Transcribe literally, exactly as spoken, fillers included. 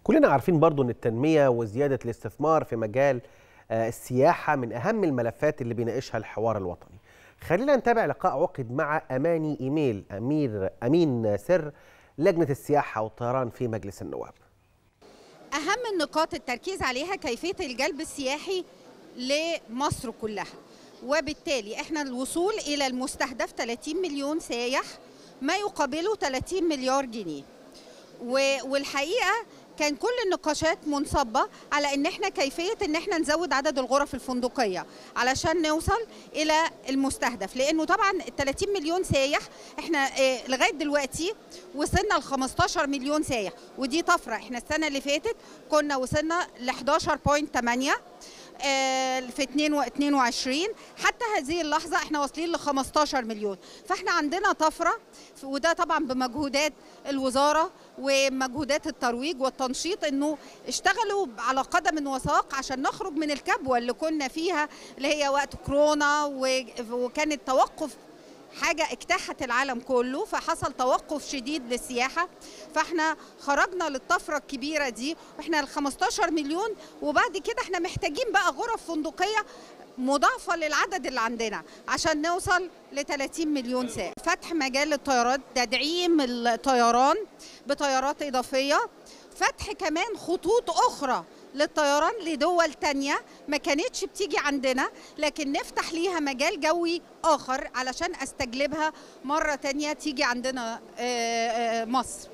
كلنا عارفين برضو أن التنمية وزيادة الاستثمار في مجال السياحة من أهم الملفات اللي بيناقشها الحوار الوطني. خلينا نتابع لقاء عقد مع أماني إيميل أمير أمين سر لجنة السياحة والطيران في مجلس النواب. أهم النقاط التركيز عليها كيفية الجلب السياحي لمصر كلها، وبالتالي احنا الوصول إلى المستهدف ثلاثين مليون سائح ما يقابله ثلاثين مليار جنيه. والحقيقة كان كل النقاشات منصبة على ان احنا كيفية ان احنا نزود عدد الغرف الفندقية علشان نوصل الى المستهدف، لانه طبعا ال ثلاثين مليون سايح احنا اه لغاية دلوقتي وصلنا ل خمستاشر مليون سايح، ودي طفرة. احنا السنة اللي فاتت كنا وصلنا ل حداشر فاصلة ثمانية في اثنين وعشرين، حتى هذه اللحظة احنا واصلين ل خمستاشر مليون، فاحنا عندنا طفرة، وده طبعا بمجهودات الوزارة ومجهودات الترويج والتنشيط، انه اشتغلوا على قدم وساق عشان نخرج من الكبوة اللي كنا فيها اللي هي وقت كورونا، وكان التوقف حاجة اجتاحت العالم كله، فحصل توقف شديد للسياحة، فاحنا خرجنا للطفرة الكبيرة دي واحنا ال خمستاشر مليون، وبعد كده احنا محتاجين بقى غرف فندقية مضاعفة للعدد اللي عندنا عشان نوصل ل ثلاثين مليون سائح. فتح مجال الطيارات، تدعيم الطيران بطيارات إضافية، فتح كمان خطوط أخرى للطيران لدول تانية ما كانتش بتيجي عندنا، لكن نفتح ليها مجال جوي آخر علشان أستجلبها مرة تانية تيجي عندنا مصر.